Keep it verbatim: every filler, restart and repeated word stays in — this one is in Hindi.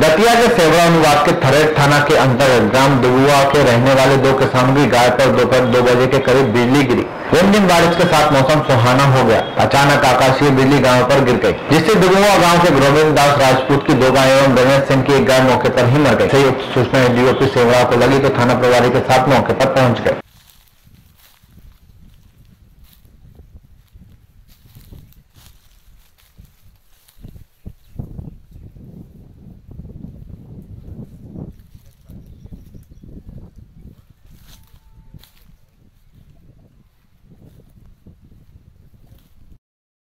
दतिया के सेवड़ा अनुवाद के थरेट थाना के अंतर्गत ग्राम दुबुआ के रहने वाले दो किसानों की गाय पर दोपहर दो बजे के करीब बिजली गिरी। रिमझिम बारिश के साथ मौसम सुहाना हो गया। अचानक आकाशीय बिजली गांव पर गिर गई, जिससे दुबुआ गांव के गोविंद दास राजपूत की दो गाय एवं गणेश सिंह की एक गाय मौके पर ही मर गई। सूचना डीओपी सेवड़ा को लगी तो थाना प्रभारी के साथ मौके पर पहुंच गए।